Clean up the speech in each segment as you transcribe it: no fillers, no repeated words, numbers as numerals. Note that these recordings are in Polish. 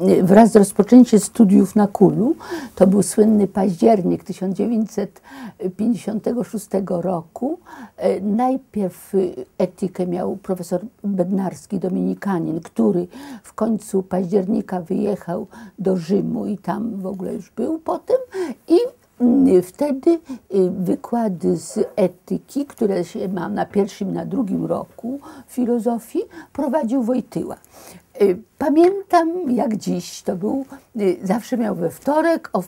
wraz z rozpoczęciem studiów na Kulu, to był słynny październik 1956 roku, najpierw etykę miał profesor Bednarski, dominikanin, który w końcu października wyjechał do Rzymu i tam w ogóle już był potem i wtedy wykłady z etyki, które się ma na pierwszym i na drugim roku filozofii, prowadził Wojtyła. Pamiętam jak dziś, to był, zawsze miał we wtorek o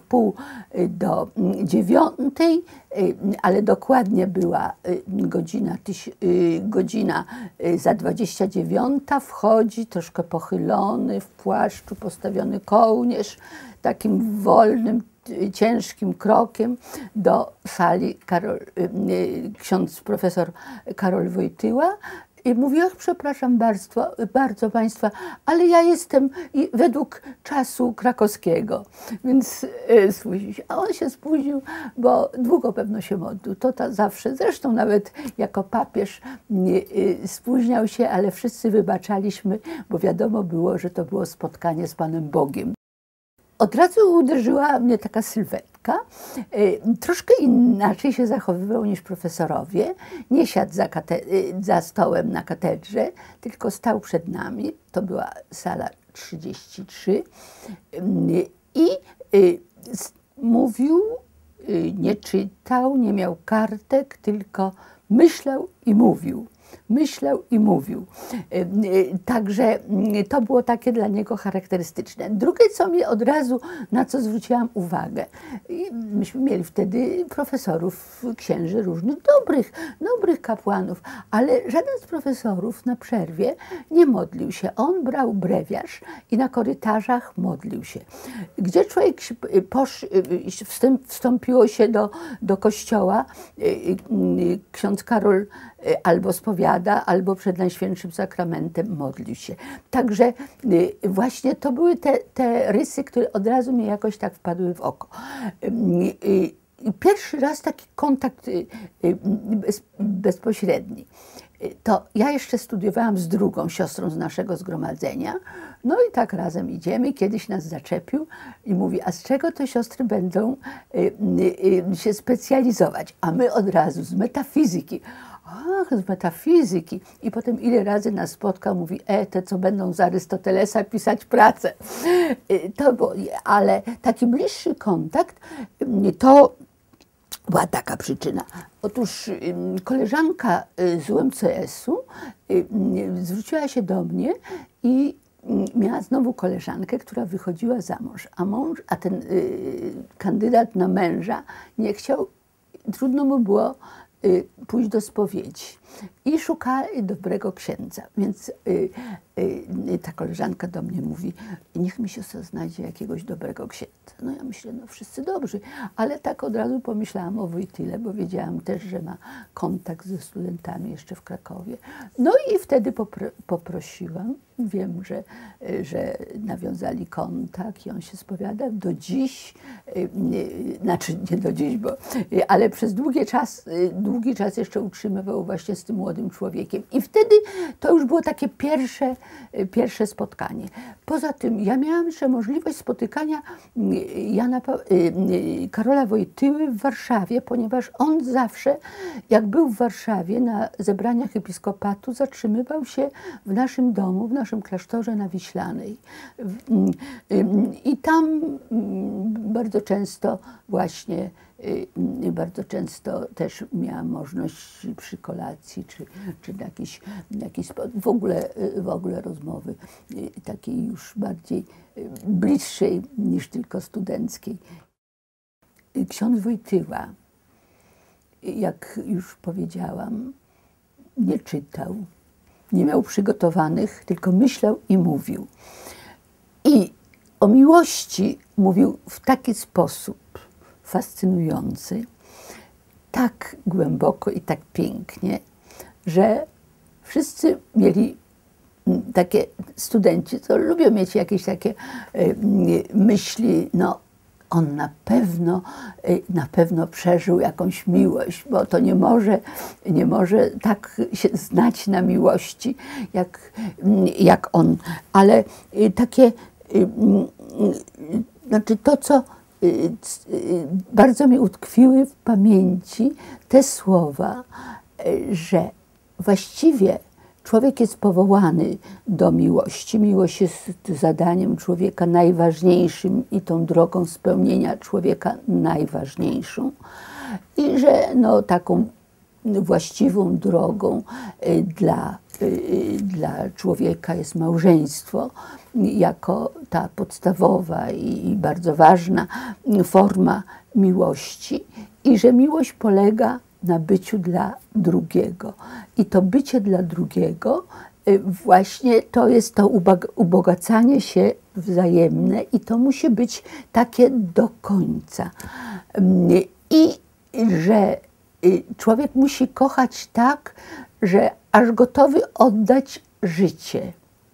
8:30, ale dokładnie była godzina za 29, wchodzi troszkę pochylony, w płaszczu, postawiony kołnierz, takim wolnym, ciężkim krokiem do sali ksiądz profesor Karol Wojtyła i mówi: ach, przepraszam bardzo Państwa, ale ja jestem według czasu krakowskiego. Więc spóźnił się. A on się spóźnił, bo długo pewno się modlił. To zawsze, zresztą nawet jako papież spóźniał się, ale wszyscy wybaczaliśmy, bo wiadomo było, że to było spotkanie z Panem Bogiem. Od razu uderzyła mnie taka sylwetka. Troszkę inaczej się zachowywał niż profesorowie. Nie siadł za stołem na katedrze, tylko stał przed nami. To była sala 33. I mówił, nie czytał, nie miał kartek, tylko myślał i mówił. Myślał i mówił. Także to było takie dla niego charakterystyczne. Drugie, co mi od razu, na co zwróciłam uwagę, myśmy mieli wtedy profesorów, księży różnych, dobrych kapłanów, ale żaden z profesorów na przerwie nie modlił się. On brał brewiarz i na korytarzach modlił się. Gdzie człowiek wstąpiło się do kościoła, ksiądz Karol albo spowiada, albo przed Najświętszym Sakramentem modlił się. Także właśnie to były te rysy, które od razu mi jakoś tak wpadły w oko. Pierwszy raz taki kontakt bezpośredni. To ja jeszcze studiowałam z drugą siostrą z naszego zgromadzenia. No i tak razem idziemy. Kiedyś nas zaczepił i mówi: a z czego to siostry będą się specjalizować? A my od razu z metafizyki. Ach, z metafizyki. I potem ile razy nas spotkał, mówi: te co będą z Arystotelesa pisać pracę. To było, ale taki bliższy kontakt to była taka przyczyna. Otóż koleżanka z UMCS-u zwróciła się do mnie i miała znowu koleżankę, która wychodziła za mąż, a ten kandydat na męża nie chciał, trudno mu było pójść do spowiedzi i szukali dobrego księdza. Więc ta koleżanka do mnie mówi: niech mi siostra znajdzie jakiegoś dobrego księdza. No ja myślę, no wszyscy dobrzy, ale tak od razu pomyślałam o Wojtyle, bo wiedziałam też, że ma kontakt ze studentami jeszcze w Krakowie. No i wtedy poprosiłam. Wiem, że nawiązali kontakt i on się spowiada do dziś, znaczy nie do dziś, ale przez długi czas jeszcze utrzymywał właśnie z tym młodym człowiekiem. I wtedy to już było takie pierwsze spotkanie. Poza tym ja miałam jeszcze możliwość spotykania Karola Wojtyły w Warszawie, ponieważ on zawsze, jak był w Warszawie na zebraniach episkopatu, zatrzymywał się w naszym domu, w naszym klasztorze na Wiślanej. I tam bardzo często też miałam możliwość przy kolacji, czy w ogóle rozmowy takiej już bardziej bliższej niż tylko studenckiej. Ksiądz Wojtyła, jak już powiedziałam, nie czytał, nie miał przygotowanych, tylko myślał i mówił. I o miłości mówił w taki sposób fascynujący, tak głęboko i tak pięknie, że wszyscy mieli takie, studenci, co lubią mieć jakieś takie myśli, no on na pewno przeżył jakąś miłość, bo to nie może tak się znać na miłości, jak on. Ale takie znaczy to, co bardzo mi utkwiły w pamięci, te słowa, że właściwie człowiek jest powołany do miłości. Miłość jest zadaniem człowieka najważniejszym i tą drogą spełnienia człowieka najważniejszą. I że no, taką właściwą drogą dla człowieka jest małżeństwo jako ta podstawowa i bardzo ważna forma miłości i że miłość polega na byciu dla drugiego. I to bycie dla drugiego właśnie to jest to ubogacanie się wzajemne i to musi być takie do końca. I że człowiek musi kochać tak, że aż gotowy oddać życie.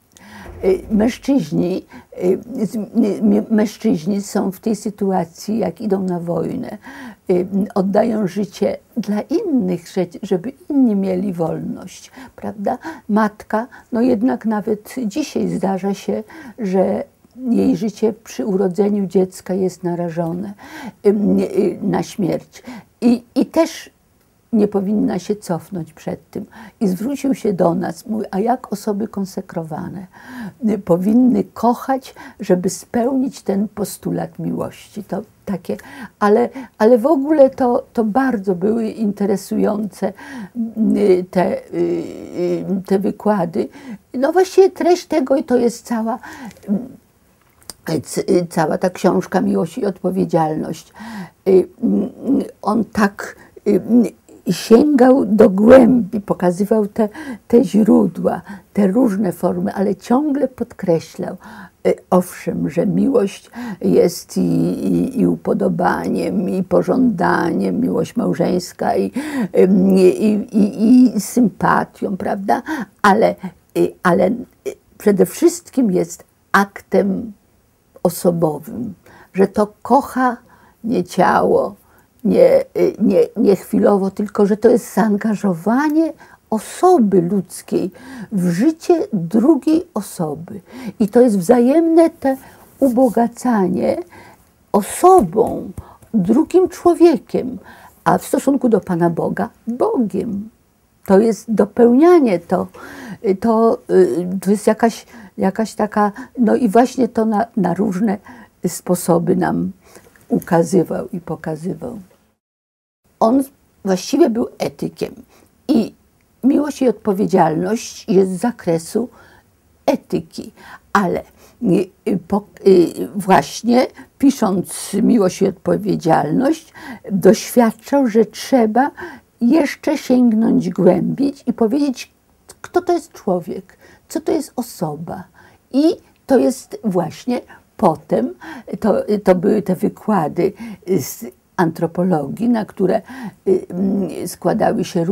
Mężczyźni są w tej sytuacji, jak idą na wojnę, oddają życie dla innych, żeby inni mieli wolność, prawda? Matka, no jednak nawet dzisiaj zdarza się, że jej życie przy urodzeniu dziecka jest narażone na śmierć. I też nie powinna się cofnąć przed tym. I zwrócił się do nas, mówi, a jak osoby konsekrowane powinny kochać, żeby spełnić ten postulat miłości. To takie, ale w ogóle to bardzo były interesujące te wykłady. No właściwie treść tego i to jest cała ta książka Miłość i odpowiedzialność. On tak sięgał do głębi, pokazywał te źródła, te różne formy, ale ciągle podkreślał, owszem, że miłość jest i upodobaniem, i pożądaniem, miłość małżeńska i sympatią, prawda? Ale przede wszystkim jest aktem osobowym, że to kocha nie ciało, nie chwilowo, tylko że to jest zaangażowanie osoby ludzkiej w życie drugiej osoby. I to jest wzajemne te ubogacanie osobą, drugim człowiekiem, a w stosunku do Pana Boga, Bogiem. To jest dopełnianie, to jest jakaś taka, no i właśnie to na różne sposoby nam ukazywał i pokazywał. On właściwie był etykiem i miłość i odpowiedzialność jest z zakresu etyki, ale właśnie pisząc Miłość i odpowiedzialność doświadczał, że trzeba jeszcze sięgnąć głębiej i powiedzieć, kto to jest człowiek, co to jest osoba. I to jest właśnie potem, to były te wykłady z antropologii, na które składały się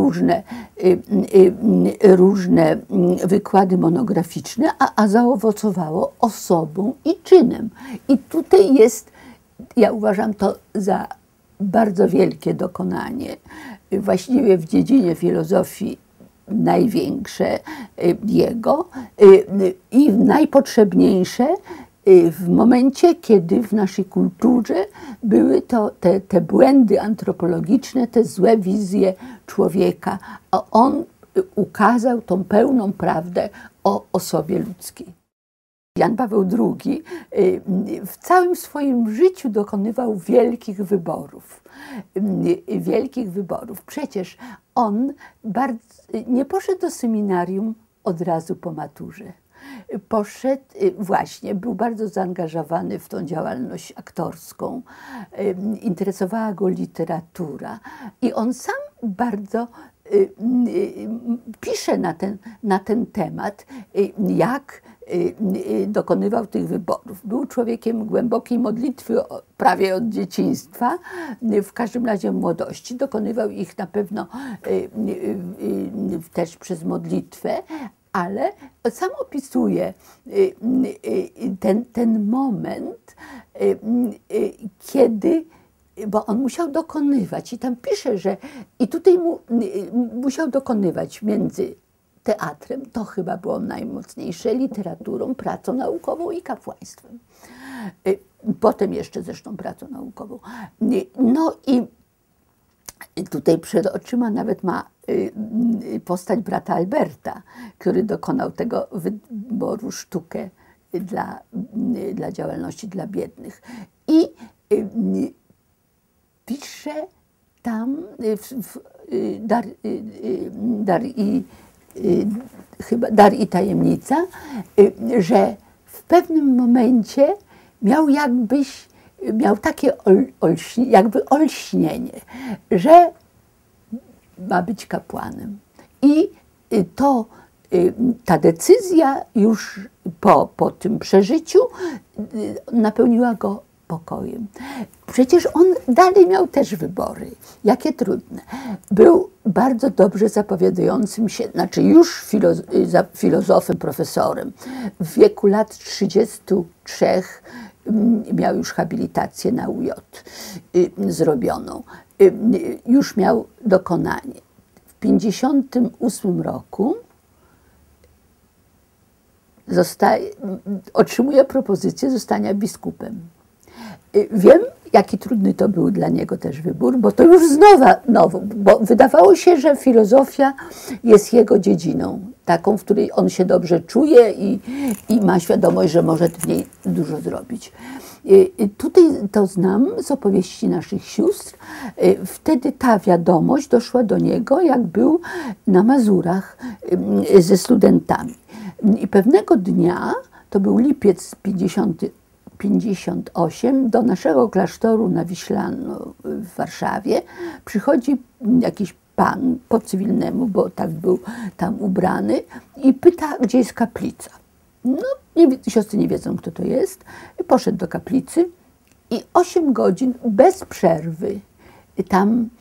różne wykłady monograficzne, a zaowocowało osobą i czynem. I tutaj jest, ja uważam to za bardzo wielkie dokonanie, właściwie w dziedzinie filozofii największe jego i najpotrzebniejsze w momencie, kiedy w naszej kulturze były to te błędy antropologiczne, te złe wizje człowieka, a on ukazał tą pełną prawdę o osobie ludzkiej. Jan Paweł II w całym swoim życiu dokonywał wielkich wyborów. Przecież on nie poszedł do seminarium od razu po maturze. Poszedł, właśnie, był bardzo zaangażowany w tą działalność aktorską, interesowała go literatura i on sam bardzo pisze na ten temat, jak dokonywał tych wyborów. Był człowiekiem głębokiej modlitwy prawie od dzieciństwa, w każdym razie w młodości. Dokonywał ich na pewno też przez modlitwę, ale sam opisuje ten moment, kiedy, bo on musiał dokonywać i tam pisze, że i tutaj musiał dokonywać między teatrem, to chyba było najmocniejsze, literaturą, pracą naukową i kapłaństwem. Potem jeszcze zresztą pracą naukową. No i tutaj przed oczyma nawet ma postać brata Alberta, który dokonał tego wyboru, sztukę dla działalności dla biednych. I pisze tam Dar i tajemnica, że w pewnym momencie miał takie jakby olśnienie, że ma być kapłanem. I ta decyzja już po tym przeżyciu napełniła go pokojem. Przecież on dalej miał też wybory, jakie trudne. Był bardzo dobrze zapowiadającym się, znaczy już filozofem, profesorem. W wieku lat 33 miał już habilitację na UJ zrobioną. Już miał dokonanie. W 1958 roku otrzymuje propozycję zostania biskupem. Wiem, jaki trudny to był dla niego też wybór, bo to już bo wydawało się, że filozofia jest jego dziedziną, taką, w której on się dobrze czuje i ma świadomość, że może w niej dużo zrobić. Tutaj to znam z opowieści naszych sióstr. Wtedy ta wiadomość doszła do niego, jak był na Mazurach ze studentami. I pewnego dnia, to był lipiec 58, do naszego klasztoru na Wiślanu w Warszawie przychodzi jakiś pan po cywilnemu, bo tak był tam ubrany, i pyta, gdzie jest kaplica. No, siostry nie wiedzą, kto to jest. Poszedł do kaplicy i 8 godzin bez przerwy tam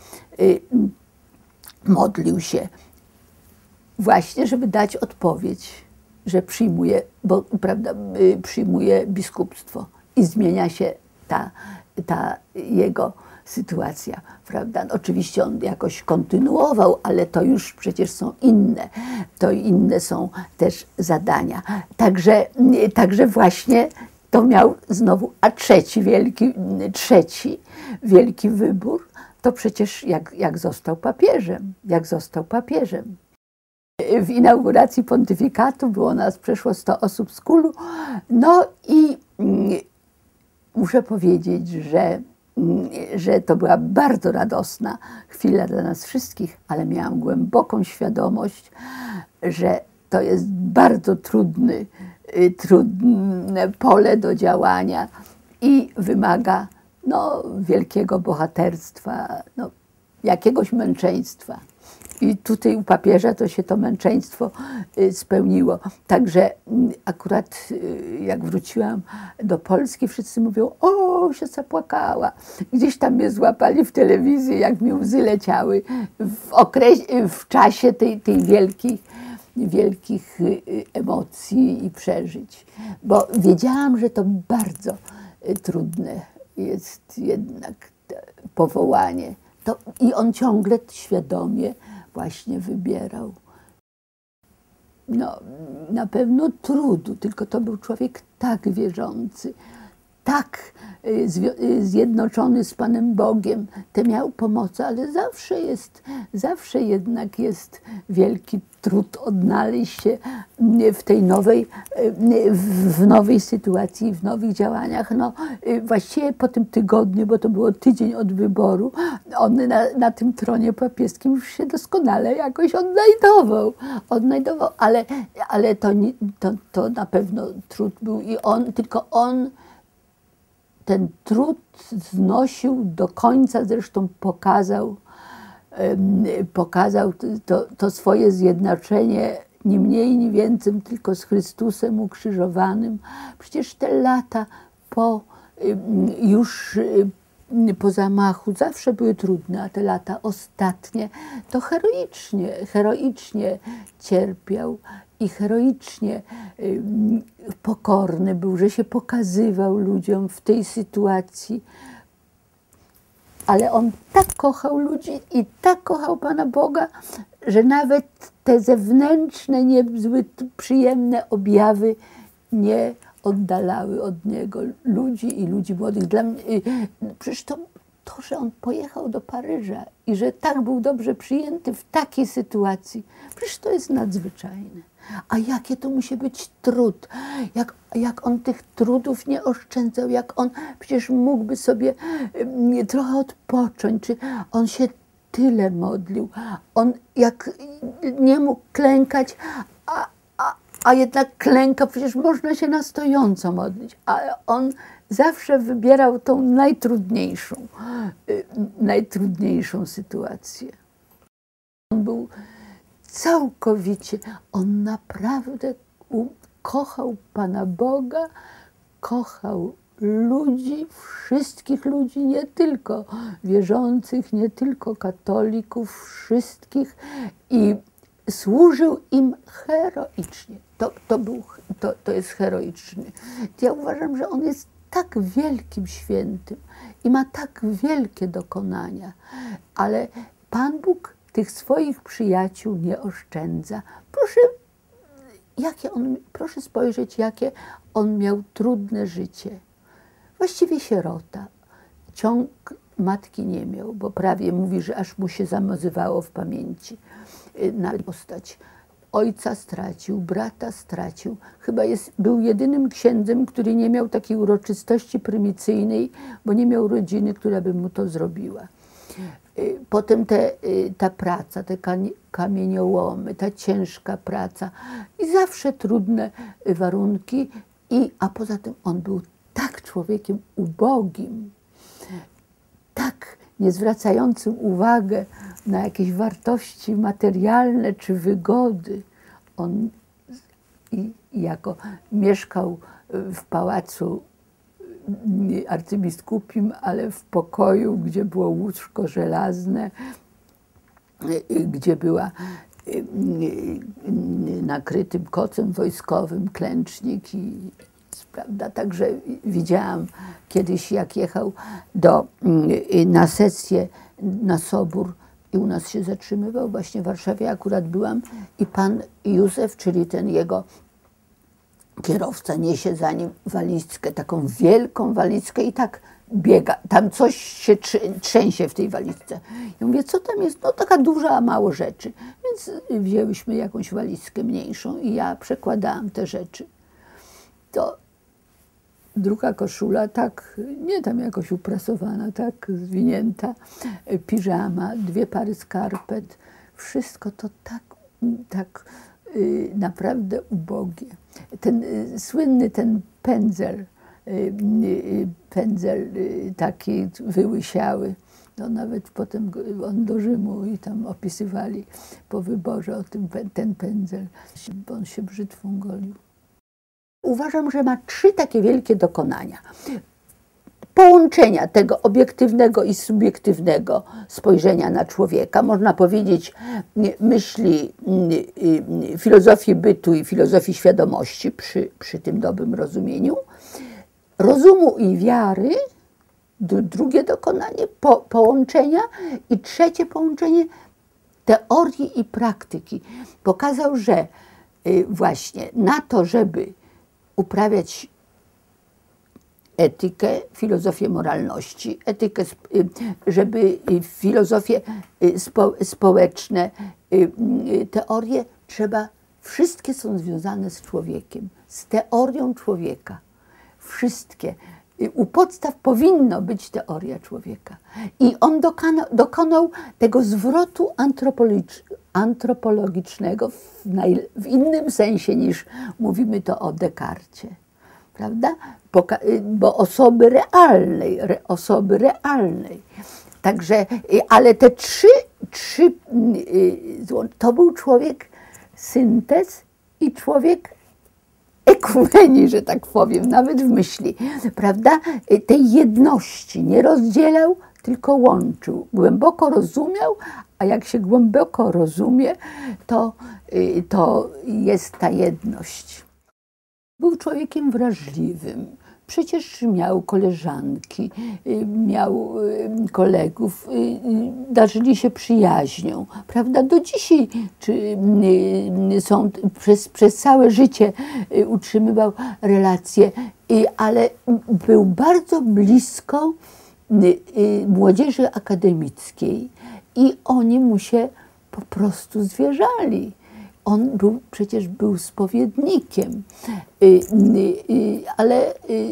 modlił się, właśnie, żeby dać odpowiedź, że przyjmuje, przyjmuje biskupstwo i zmienia się ta jego sytuacja, prawda? No, oczywiście on jakoś kontynuował, ale to już przecież są inne są też zadania. Także właśnie to miał znowu, a trzeci wielki wybór, to przecież jak został papieżem. W inauguracji pontyfikatu było nas, przeszło 100 osób z KUL-u. No i muszę powiedzieć, że to była bardzo radosna chwila dla nas wszystkich, ale miałam głęboką świadomość, że to jest bardzo trudne pole do działania i wymaga wielkiego bohaterstwa, jakiegoś męczeństwa. I tutaj u papieża to się to męczeństwo spełniło. Także akurat jak wróciłam do Polski, wszyscy mówią: o, siostra płakała. Gdzieś tam mnie złapali w telewizji, jak mi łzy leciały w czasie tej wielkich emocji i przeżyć. Bo wiedziałam, że to bardzo trudne jest jednak powołanie. I on ciągle świadomie właśnie wybierał. No, na pewno trudu, tylko to był człowiek tak wierzący, tak zjednoczony z Panem Bogiem. Te miał pomocy, ale zawsze jednak jest wielki trud odnaleźć się w tej nowej sytuacji, w nowych działaniach. No, właściwie po tym tygodniu, bo to było tydzień od wyboru, on na tym tronie papieskim już się doskonale jakoś odnajdował, ale to na pewno trud był i on ten trud znosił do końca, zresztą pokazał to swoje zjednoczenie ni mniej, ni więcej, tylko z Chrystusem ukrzyżowanym. Przecież te lata po zamachu zawsze były trudne, a te lata ostatnie to heroicznie cierpiał i heroicznie pokorny był, że się pokazywał ludziom w tej sytuacji. Ale on tak kochał ludzi i tak kochał Pana Boga, że nawet te zewnętrzne, niezbyt przyjemne objawy nie oddalały od niego ludzi i ludzi młodych. Dla mnie, przecież to, że on pojechał do Paryża i że tak był dobrze przyjęty w takiej sytuacji, przecież to jest nadzwyczajne. A jakie to musi być trud, jak on tych trudów nie oszczędzał, jak on przecież mógłby sobie trochę odpocząć, czy on się tyle modlił, on jak nie mógł klękać, a jednak klęka, przecież można się na stojąco modlić, ale on zawsze wybierał tą najtrudniejszą sytuację. On był całkowicie, on naprawdę kochał Pana Boga, kochał ludzi, wszystkich ludzi, nie tylko wierzących, nie tylko katolików, wszystkich i służył im heroicznie. To jest heroiczny. Ja uważam, że on jest tak wielkim świętym i ma tak wielkie dokonania, ale Pan Bóg tych swoich przyjaciół nie oszczędza. Proszę spojrzeć, jakie on miał trudne życie. Właściwie sierota. Ciąg matki nie miał, bo prawie mówi, że aż mu się zamazywało w pamięci na postać. Ojca stracił, brata stracił. Chyba był jedynym księdzem, który nie miał takiej uroczystości prymicyjnej, bo nie miał rodziny, która by mu to zrobiła. Potem ta praca, te kamieniołomy, ta ciężka praca i zawsze trudne warunki. A poza tym on był tak człowiekiem ubogim, tak nie zwracającym uwagę na jakieś wartości materialne czy wygody. On jako mieszkał w pałacu arcybiskupim, ale w pokoju, gdzie było łóżko żelazne, gdzie była nakrytym kocem wojskowym klęcznik prawda? Także widziałam kiedyś, jak jechał na sesję, na sobór i u nas się zatrzymywał, właśnie w Warszawie akurat byłam i pan Józef, czyli ten jego kierowca, niesie za nim walizkę, taką wielką walizkę i tak biega, tam coś się trzęsie w tej walizce. Ja mówię, co tam jest? No taka duża, a mało rzeczy. Więc wzięłyśmy jakąś walizkę mniejszą i ja przekładałam te rzeczy. To druga koszula, tak, nie tam jakoś uprasowana, tak zwinięta, piżama, 2 pary skarpet, wszystko to tak naprawdę ubogie. Ten słynny pędzel taki wyłysiały, no nawet potem on do Rzymu i tam opisywali po wyborze o ten pędzel, bo on się brzytwą golił. Uważam, że ma 3 takie wielkie dokonania. Połączenia tego obiektywnego i subiektywnego spojrzenia na człowieka, można powiedzieć myśli filozofii bytu i filozofii świadomości przy tym dobrym rozumieniu, rozumu i wiary, drugie dokonanie, połączenia i trzecie połączenie teorii i praktyki. Pokazał, że właśnie na to, żeby uprawiać etykę, filozofię moralności, żeby filozofie społeczne, teorie wszystkie są związane z człowiekiem, z teorią człowieka. Wszystkie. U podstaw powinno być teoria człowieka. I on dokonał tego zwrotu antropologicznego w innym sensie niż mówimy to o Descartesie. Prawda? Bo osoby realnej. Także, ale te trzy to był człowiek syntez i człowiek ekumenii, że tak powiem, nawet w myśli, prawda? Tej jedności nie rozdzielał, tylko łączył. Głęboko rozumiał, a jak się głęboko rozumie, to jest ta jedność. Był człowiekiem wrażliwym, przecież miał koleżanki, miał kolegów, darzyli się przyjaźnią, prawda? Do dzisiaj są, przez całe życie utrzymywał relacje, ale był bardzo blisko młodzieży akademickiej i oni mu się po prostu zwierzali. On przecież był spowiednikiem, ale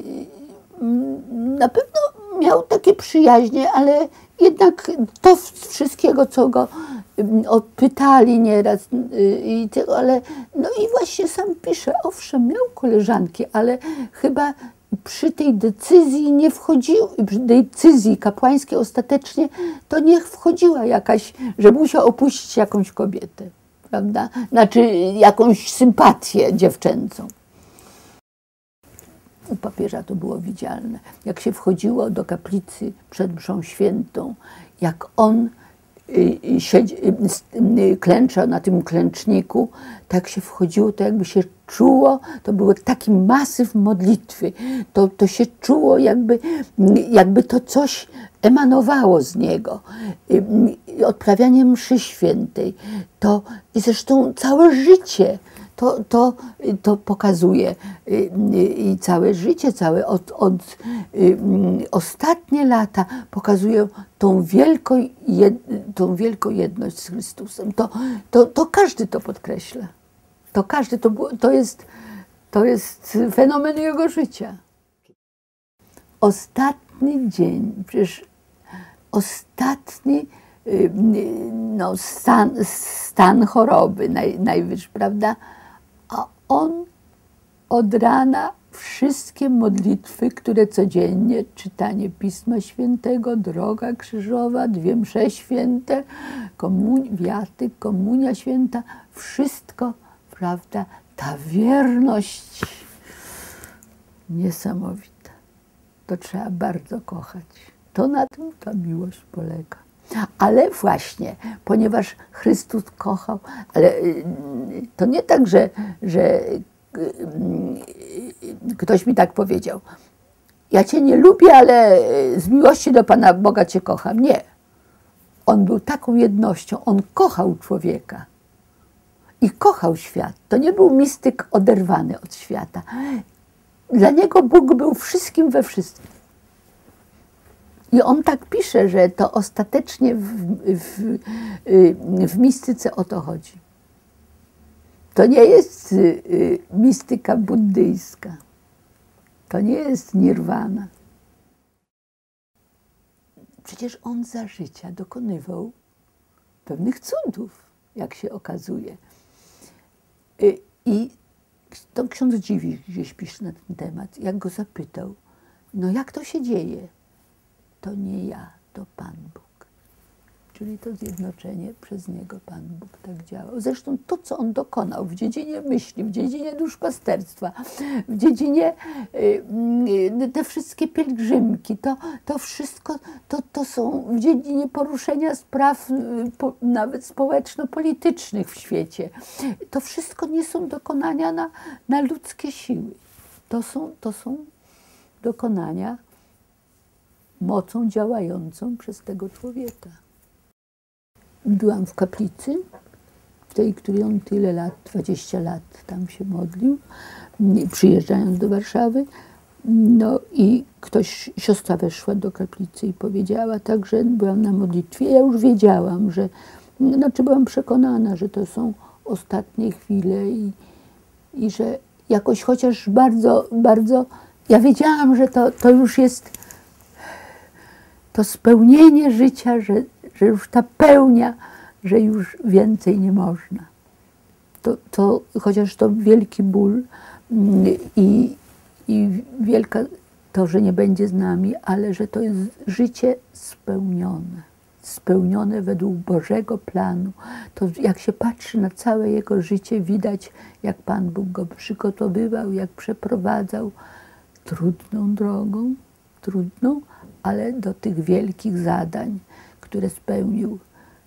na pewno miał takie przyjaźnie, ale jednak to wszystkiego, co go pytali nieraz, ale no i właśnie sam pisze, owszem, miał koleżanki, ale chyba przy tej decyzji nie wchodził, przy decyzji kapłańskiej ostatecznie to nie wchodziła jakaś, że musiał opuścić jakąś kobietę, prawda? Znaczy jakąś sympatię dziewczęcą. U papieża to było widzialne. Jak się wchodziło do kaplicy przed mszą świętą, jak on klęczał na tym klęczniku, tak się wchodziło, to jakby się czuło, to był taki masyw modlitwy, to się czuło jakby to coś emanowało z niego. Odprawianie mszy świętej, i zresztą całe życie to pokazuje, i całe życie, ostatnie lata pokazują tą wielką jedność z Chrystusem. To każdy to podkreśla. To każdy, to jest fenomen jego życia. Ostatni dzień, przecież ostatni stan choroby najwyższy, prawda? A on od rana wszystkie modlitwy, które codziennie, czytanie Pisma Świętego, droga krzyżowa, 2 msze święte, wiatyk, komunia święta, wszystko, prawda? Ta wierność niesamowita. To trzeba bardzo kochać. To na tym ta miłość polega. Ale właśnie, ponieważ Chrystus kochał, ale to nie tak, że ktoś mi tak powiedział, ja Cię nie lubię, ale z miłości do Pana Boga Cię kocham. Nie. On był taką jednością, on kochał człowieka i kochał świat. To nie był mistyk oderwany od świata. Dla niego Bóg był wszystkim we wszystkim. I on tak pisze, że to ostatecznie w mistyce o to chodzi. To nie jest mistyka buddyjska. To nie jest nirwana. Przecież on za życia dokonywał pewnych cudów, jak się okazuje. I to ksiądz Dziwisz gdzieś pisze na ten temat. Jak go zapytał, no jak to się dzieje? To nie ja, to Pan Bóg. Czyli to zjednoczenie przez Niego Pan Bóg tak działał. Zresztą to, co On dokonał w dziedzinie myśli, w dziedzinie duszpasterstwa, w dziedzinie te wszystkie pielgrzymki, to wszystko, to są w dziedzinie poruszenia spraw nawet społeczno-politycznych w świecie. To wszystko nie są dokonania na ludzkie siły. To są dokonania mocą działającą przez tego człowieka. Byłam w kaplicy, w tej, której on tyle lat, 20 lat tam się modlił, przyjeżdżając do Warszawy. No i siostra weszła do kaplicy i powiedziała tak, że byłam na modlitwie. Ja już wiedziałam, byłam przekonana, że to są ostatnie chwile i że jakoś chociaż bardzo, bardzo, ja wiedziałam, że to już jest to spełnienie życia, że już ta pełnia, że już więcej nie można. Chociaż to wielki ból i wielka to, że nie będzie z nami, ale że to jest życie spełnione według Bożego planu. To jak się patrzy na całe jego życie, widać, jak Pan Bóg go przygotowywał, jak przeprowadzał trudną drogą, ale do tych wielkich zadań, które spełnił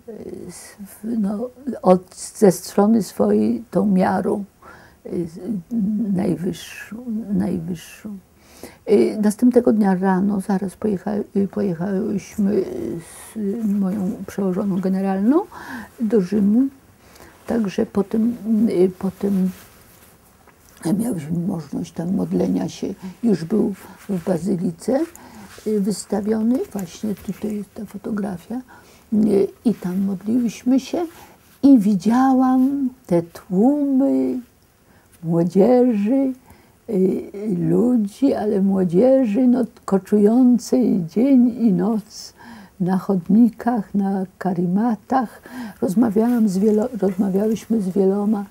ze strony swojej tą miarą najwyższą. Następnego dnia rano zaraz pojechałyśmy z moją przełożoną generalną do Rzymu. Także potem miałyśmy możliwość tam modlenia się. Już był w bazylice wystawiony, właśnie tutaj jest ta fotografia. I tam modliłyśmy się i widziałam te tłumy młodzieży, ludzi, ale młodzieży no, koczującej dzień i noc na chodnikach, na karimatach. Rozmawiałyśmy z wieloma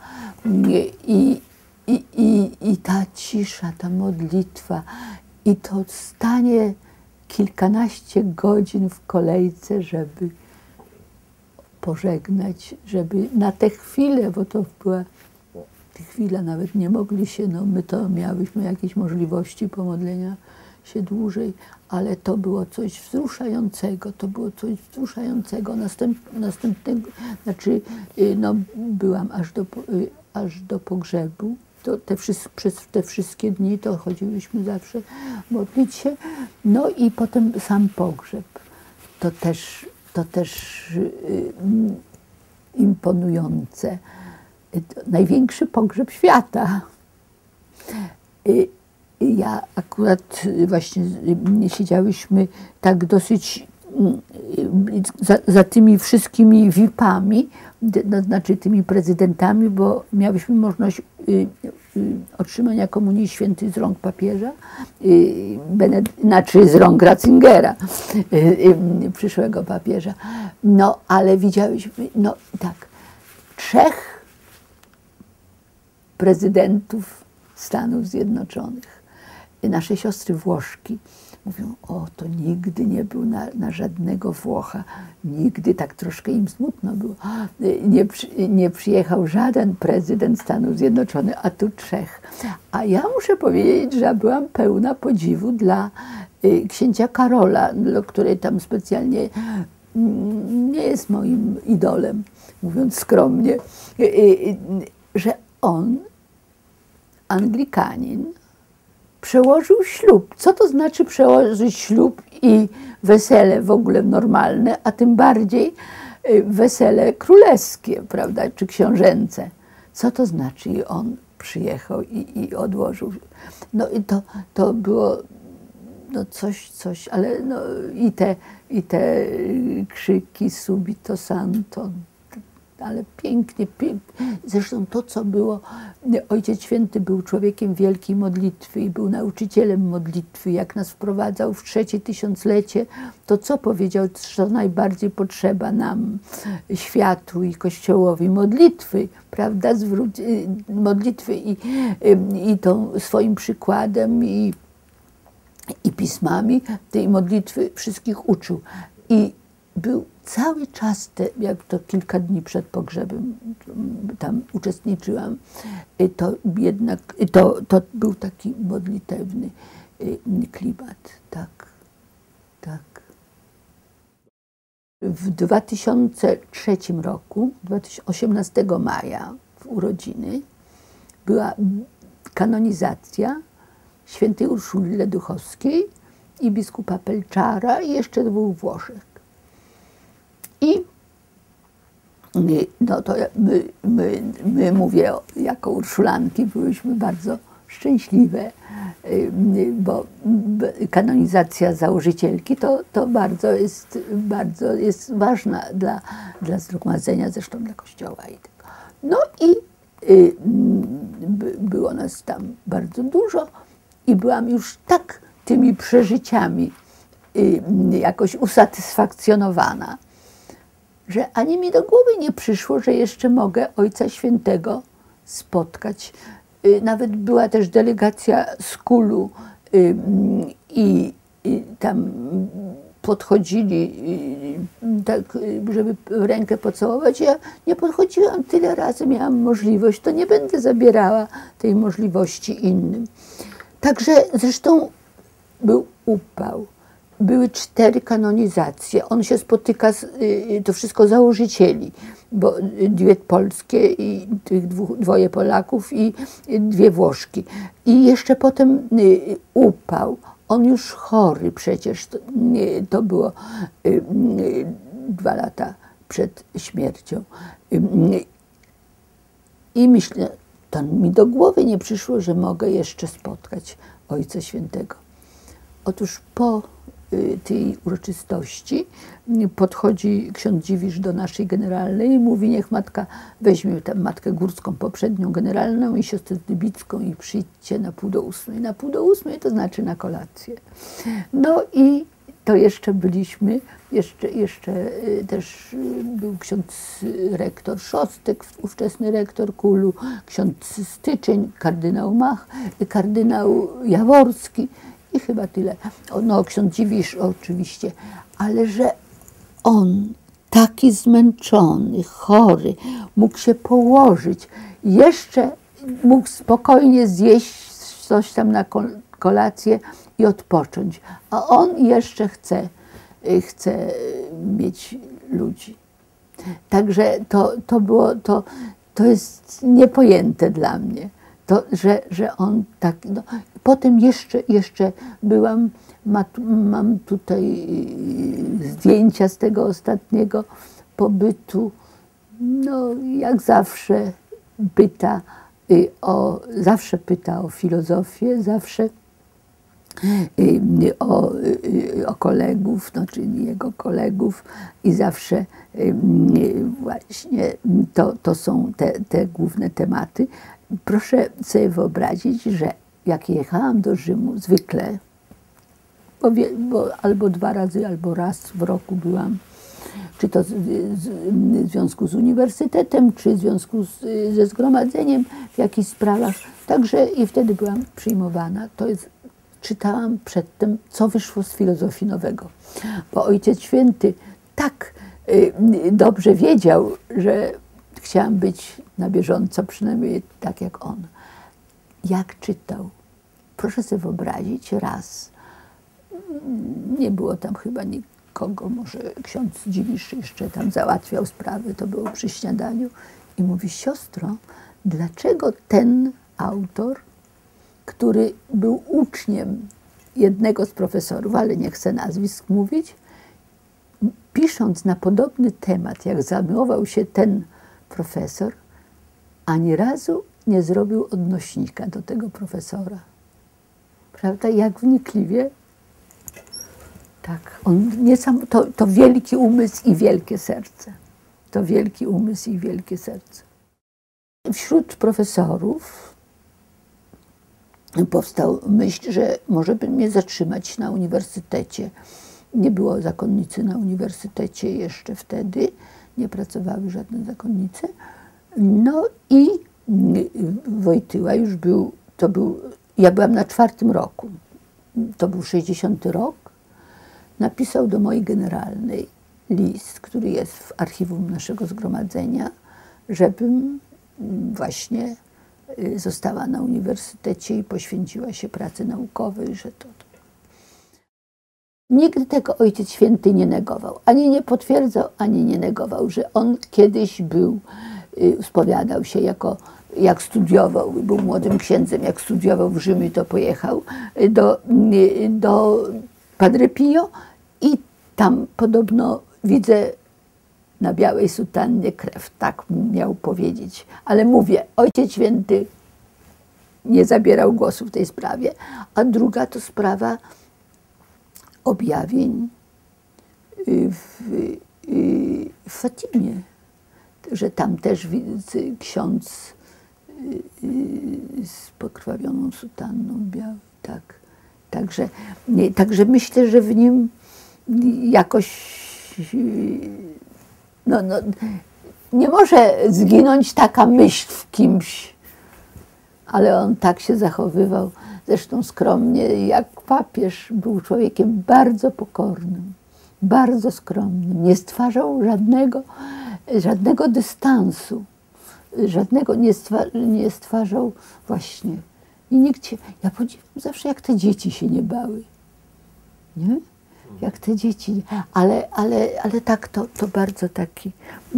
i ta cisza, ta modlitwa i to stanie kilkanaście godzin w kolejce, żeby pożegnać, żeby na tę chwilę, bo to była chwila, nawet nie mogli się, no my to miałyśmy jakieś możliwości pomodlenia się dłużej, ale to było coś wzruszającego, następnego, znaczy no byłam aż do pogrzebu. Przez te wszystkie dni to chodziłyśmy zawsze modlić się. No i potem sam pogrzeb. To też imponujące. Największy pogrzeb świata. Ja akurat właśnie siedziałyśmy tak dosyć za tymi wszystkimi VIP-ami, to znaczy tymi prezydentami, bo miałyśmy możliwość otrzymania Komunii Świętej z rąk papieża, znaczy z rąk Ratzingera, przyszłego papieża. No, ale widziałyśmy, no tak, 3 prezydentów Stanów Zjednoczonych. Nasze siostry Włoszki mówią, o, to nigdy nie był na żadnego Włocha, nigdy, tak troszkę im smutno było. Nie przyjechał żaden prezydent Stanów Zjednoczonych, a tu 3. A ja muszę powiedzieć, że byłam pełna podziwu dla księcia Karola, który tam specjalnie nie jest moim idolem, mówiąc skromnie, że on, Anglikanin, przełożył ślub. Co to znaczy przełożyć ślub i wesele w ogóle normalne, a tym bardziej wesele królewskie, prawda, czy książęce? Co to znaczy? I on przyjechał i odłożył. No i to było no coś, ale no i te krzyki subito santo, ale pięknie. Zresztą to, co było, Ojciec Święty był człowiekiem wielkiej modlitwy i był nauczycielem modlitwy. Jak nas wprowadzał w 3. tysiąclecie, to co powiedział, że najbardziej potrzeba nam, światu i Kościołowi? Modlitwy, prawda? Modlitwy i tą swoim przykładem i pismami tej modlitwy wszystkich uczył. I był cały czas, jak to kilka dni przed pogrzebem tam uczestniczyłam, to jednak to był taki modlitewny klimat, tak. W 2003 roku, 18 maja, w urodziny, była kanonizacja świętej Urszuli Leduchowskiej i biskupa Pelczara i jeszcze 2 Włoszek. I no to my mówię, jako urszulanki byłyśmy bardzo szczęśliwe, bo kanonizacja założycielki to bardzo jest ważna dla zgromadzenia, zresztą dla Kościoła. No i było nas tam bardzo dużo i byłam już tak tymi przeżyciami jakoś usatysfakcjonowana, że ani mi do głowy nie przyszło, że jeszcze mogę Ojca Świętego spotkać. Nawet była też delegacja z KUL-u i tam podchodzili tak, żeby rękę pocałować. Ja nie podchodziłam, tyle razy miałam możliwość, to nie będę zabierała tej możliwości innym. Także zresztą był upał były 4 kanonizacje. On się spotyka, to wszystko założycieli, bo 2 polskie i tych 2 Polaków i 2 Włoszki. I jeszcze potem upał. On już chory przecież, to było 2 lata przed śmiercią. I myślę, to mi do głowy nie przyszło, że mogę jeszcze spotkać Ojca Świętego. Otóż po tej uroczystości podchodzi ksiądz Dziwisz do naszej generalnej i mówi, niech matka weźmie tę matkę górską, poprzednią generalną i siostrę Dybicką i przyjdźcie na 7:30. Na 7:30 to znaczy na kolację. No i to jeszcze byliśmy, jeszcze też był ksiądz rektor Szostek, ówczesny rektor KUL-u, ksiądz Styczeń, kardynał Mach, kardynał Jaworski i chyba tyle. No, ksiądz Dziwisz oczywiście, ale że on taki zmęczony, chory, mógł się położyć, jeszcze mógł spokojnie zjeść coś tam na kolację i odpocząć, a on jeszcze chce mieć ludzi. Także to jest niepojęte dla mnie, to, że on tak. No. Potem jeszcze byłam, mam tutaj zdjęcia z tego ostatniego pobytu. No, jak zawsze zawsze pyta o filozofię, zawsze o kolegów, no, czyli jego kolegów i zawsze właśnie to są te główne tematy. Proszę sobie wyobrazić, że jak jechałam do Rzymu, zwykle, bo albo 2 razy, albo raz w roku byłam, czy to w związku z uniwersytetem, czy w związku ze zgromadzeniem w jakichś sprawach, także i wtedy byłam przyjmowana. Czytałam przedtem, co wyszło z filozofii nowego, bo Ojciec Święty tak dobrze wiedział, że chciałam być na bieżąco, przynajmniej tak jak on. Jak czytał, proszę sobie wyobrazić, raz, nie było tam chyba nikogo, może ksiądz Dziwisz jeszcze tam załatwiał sprawy, to było przy śniadaniu i mówi, siostro, dlaczego ten autor, który był uczniem jednego z profesorów, ale nie chcę nazwisk mówić, pisząc na podobny temat, jak zajmował się ten profesor, ani razu nie zrobił odnośnika do tego profesora. Prawda? Jak wnikliwie. Tak, to wielki umysł i wielkie serce. To wielki umysł i wielkie serce. Wśród profesorów powstał myśl, że może by mnie zatrzymać na uniwersytecie. Nie było zakonnicy na uniwersytecie jeszcze wtedy, nie pracowały żadne zakonnice. No i Wojtyła już ja byłam na 4. roku, to był 60. rok, napisał do mojej generalnej list, który jest w archiwum naszego zgromadzenia, żebym właśnie została na uniwersytecie i poświęciła się pracy naukowej, że to. Nigdy tego Ojciec Święty nie negował, ani nie potwierdzał, ani nie negował, że on kiedyś spowiadał się jak studiował, był młodym księdzem, jak studiował w Rzymie, to pojechał do Padre Pio i tam podobno widzę na białej sutannie krew, tak miał powiedzieć. Ale mówię, Ojciec Święty nie zabierał głosu w tej sprawie. A druga to sprawa objawień w Fatimie, że tam też ksiądz z pokrwawioną sutanną białą, tak. Także myślę, że w nim jakoś nie może zginąć taka myśl w kimś, ale on tak się zachowywał, zresztą skromnie, jak papież. Był człowiekiem bardzo pokornym, bardzo skromnym, nie stwarzał żadnego dystansu, nie stwarzał właśnie. I nikt się, ja podziwiam zawsze, jak te dzieci się nie bały, nie? jak te dzieci. Ale tak, to bardzo taki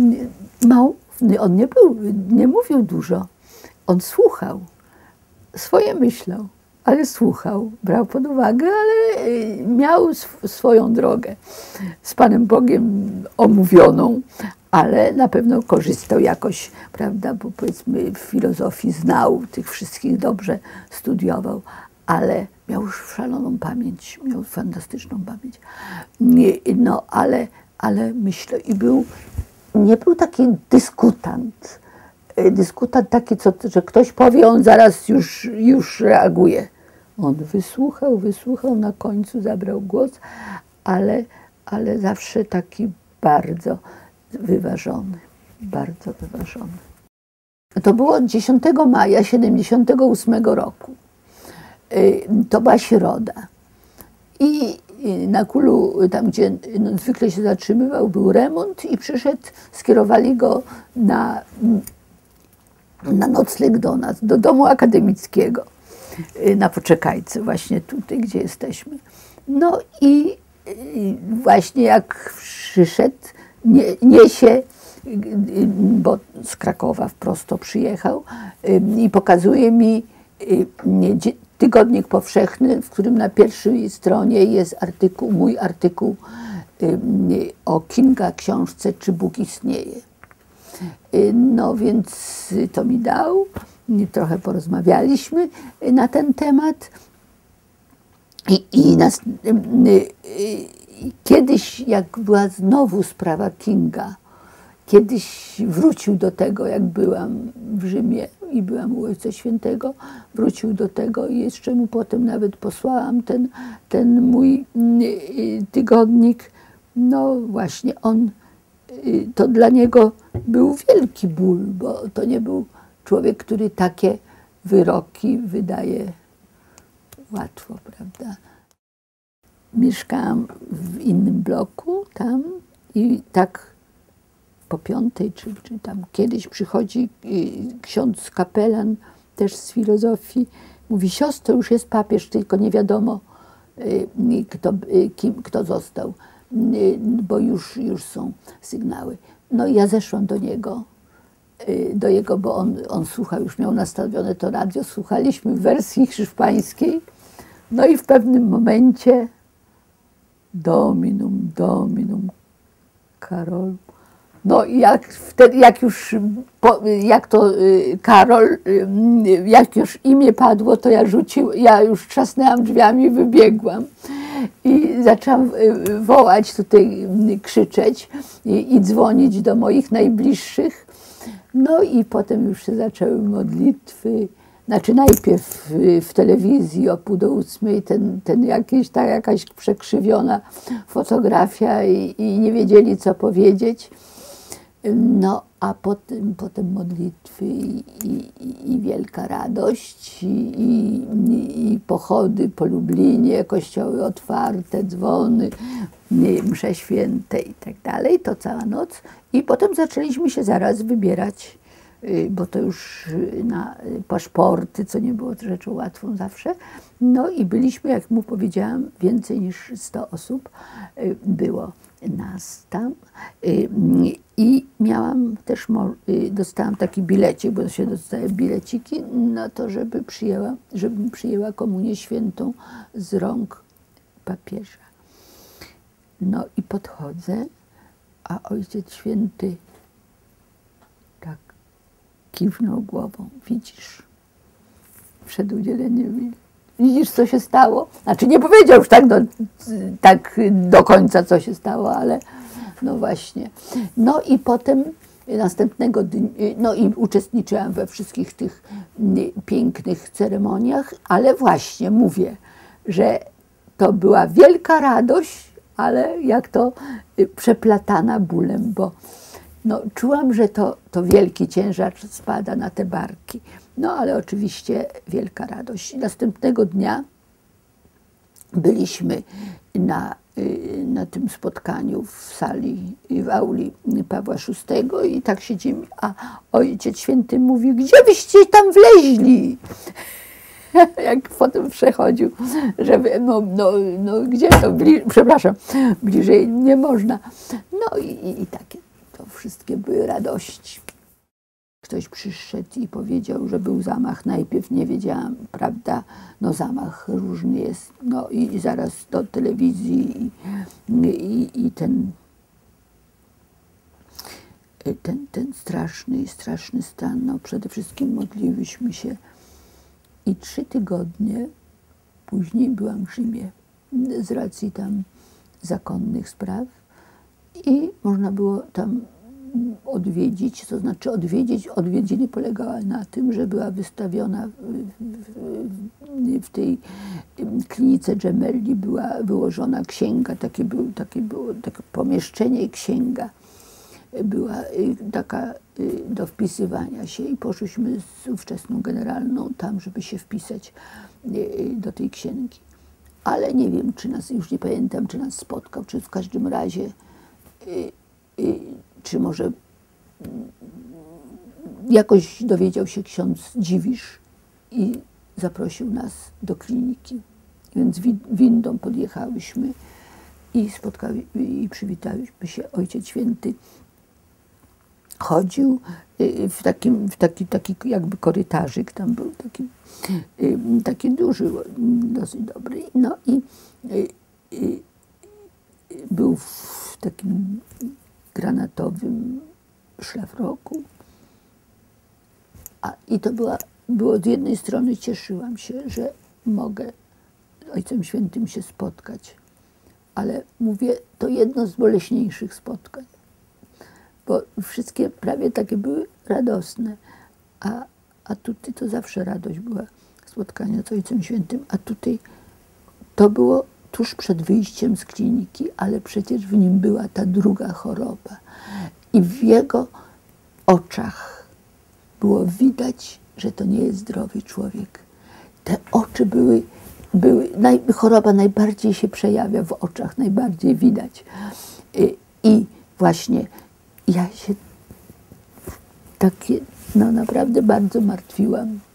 on nie mówił dużo. On słuchał, swoje myślał, ale słuchał, brał pod uwagę, ale miał swoją drogę z Panem Bogiem omówioną, ale na pewno korzystał jakoś, prawda, bo powiedzmy w filozofii znał tych wszystkich, dobrze studiował, ale miał już szaloną pamięć, miał fantastyczną pamięć. No, ale myślę, nie był taki dyskutant taki, że ktoś powie, on zaraz już reaguje. On wysłuchał, na końcu zabrał głos, ale zawsze taki bardzo wyważony, bardzo wyważony. To było 10 maja 1978 roku. To była środa. I na Kulu, tam gdzie zwykle się zatrzymywał, był remont i przyszedł, skierowali go na nocleg do nas, do domu akademickiego, na Poczekajce, właśnie tutaj, gdzie jesteśmy. No i właśnie jak przyszedł, niesie, bo z Krakowa prosto przyjechał i pokazuje mi Tygodnik Powszechny, w którym na pierwszej stronie jest mój artykuł o Kinga książce Czy Bóg istnieje. No więc to mi dał, trochę porozmawialiśmy na ten temat kiedyś, jak była znowu sprawa Kinga, kiedyś wrócił do tego, jak byłam w Rzymie i byłam u Ojca Świętego, wrócił do tego i jeszcze mu potem nawet posłałam ten mój tygodnik. No właśnie to dla niego był wielki ból, bo to nie był człowiek, który takie wyroki wydaje łatwo, prawda. Mieszkałam w innym bloku tam i tak po 5 czy tam kiedyś przychodzi ksiądz kapelan, też z filozofii, mówi: siostro, już jest papież, tylko nie wiadomo kto został, bo już są sygnały. No i ja zeszłam do jego, bo on słuchał, już miał nastawione to radio, słuchaliśmy w wersji hiszpańskiej, no i w pewnym momencie Dominum, Dominum, Karol. No i Karol, jak już imię padło, to ja już trzasnęłam drzwiami i wybiegłam. I zaczęłam wołać tutaj, krzyczeć i dzwonić do moich najbliższych. No i potem już się zaczęły modlitwy. Znaczy najpierw w telewizji o 7:30 jakaś przekrzywiona fotografia i nie wiedzieli, co powiedzieć. No a potem modlitwy i wielka radość i pochody po Lublinie, kościoły otwarte, dzwony, msze święte i tak dalej, to cała noc. I potem zaczęliśmy się zaraz wybierać, bo to już na paszporty, co nie było rzeczą łatwą zawsze. No i byliśmy, jak mu powiedziałam, więcej niż 100 osób było nas tam. I miałam też, dostałam taki bilecik, bo się dostaje bileciki na to, żebym przyjęła komunię świętą z rąk papieża. No i podchodzę, a Ojciec Święty tak kiwnął głową. Widzisz, przed udzieleniem, widzisz, co się stało? Znaczy nie powiedział już tak do końca, co się stało, ale no właśnie. No i potem następnego dnia, no i uczestniczyłam we wszystkich tych pięknych ceremoniach, ale właśnie mówię, że to była wielka radość, ale jak to przeplatana bólem, bo no, czułam, że to wielki ciężar spada na te barki. No ale oczywiście wielka radość. Następnego dnia byliśmy na tym spotkaniu w sali, w auli Pawła VI i tak siedzimy, a Ojciec Święty mówi: gdzie byście tam wleźli? jak potem przechodził, żeby, no gdzie to, przepraszam, bliżej nie można. No i takie, to wszystkie były radości. Ktoś przyszedł i powiedział, że był zamach. Najpierw nie wiedziałam, prawda, no zamach różny jest. No i zaraz do telewizji i ten straszny stan. No przede wszystkim modliłyśmy się i 3 tygodnie później byłam w Rzymie z racji tam zakonnych spraw i można było tam odwiedzić, to znaczy odwiedziny polegały na tym, że była wystawiona w tej klinice Gemelli była wyłożona księga, takie pomieszczenie i księga była taka do wpisywania się i poszliśmy z ówczesną generalną tam, żeby się wpisać do tej księgi. Ale nie wiem, czy nas, już nie pamiętam, czy nas spotkał, czy w każdym razie czy może jakoś dowiedział się ksiądz Dziwisz i zaprosił nas do kliniki. Więc windą podjechałyśmy i przywitaliśmy się. Ojciec Święty chodził w taki jakby korytarzyk, tam był taki duży, dosyć dobry. No i był w takim granatowym szlafroku. I to było z jednej strony cieszyłam się, że mogę z Ojcem Świętym się spotkać, ale mówię, to jedno z boleśniejszych spotkań, bo wszystkie prawie takie były radosne, a tutaj to zawsze radość była spotkania z Ojcem Świętym, a tutaj to było tuż przed wyjściem z kliniki, ale przecież w nim była ta druga choroba. I w jego oczach było widać, że to nie jest zdrowy człowiek. Te oczy choroba najbardziej się przejawia w oczach, najbardziej widać. I właśnie ja się no naprawdę bardzo martwiłam.